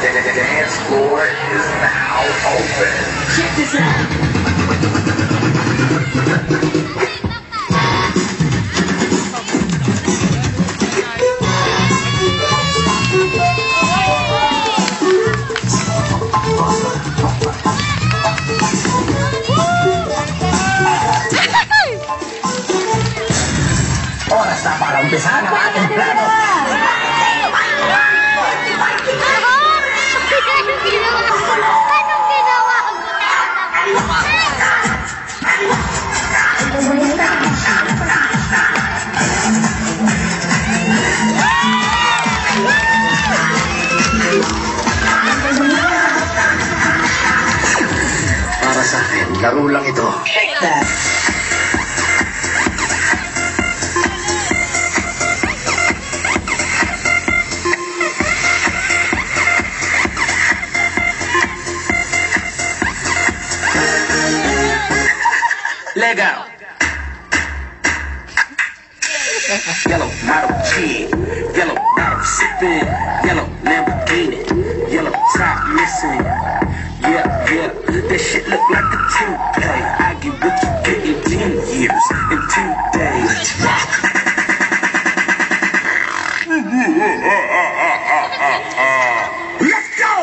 The dance floor is now open. Check this out. Oras na para umpisahan ang ating plano. Para sa akin, laro lang ito. Shake that. Legal. Yellow model kid, yellow bottle sipping, yellow Lamborghini, yellow top missing. Yeah, yeah, that shit look like a toupee. I get what you get in 10 years, in 2 days. Let's go!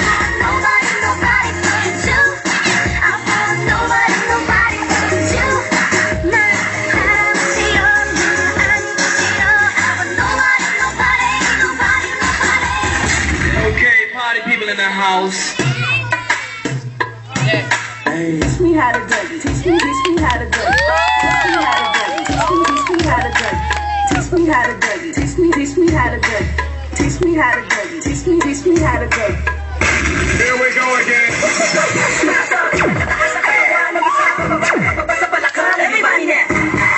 People in the house. Teach me how to dougie. Teach me how to dougie. Teach me how to dougie. Teach me how to dougie. Teach me how to dougie. Teach me how to dougie. Teach me how to dougie. Here we go again. Everybody now.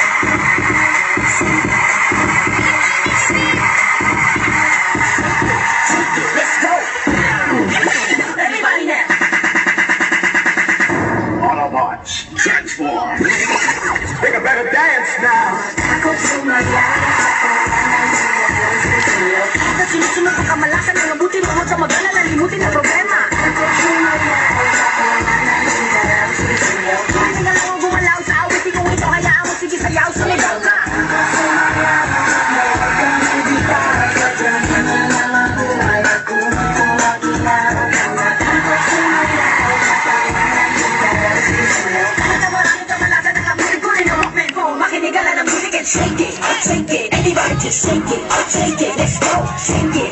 Autobots, transform. Make a better dance now. Sunod-sunod ang kamalasan, mga buti mo sa mag-alala, limutin ang problema. Hindi ka lang gumalaw sa awitin kung ito, hayaan mo, sige sayaw, sumigaw ka. Shake it, anybody just shake it, let's go, shake it.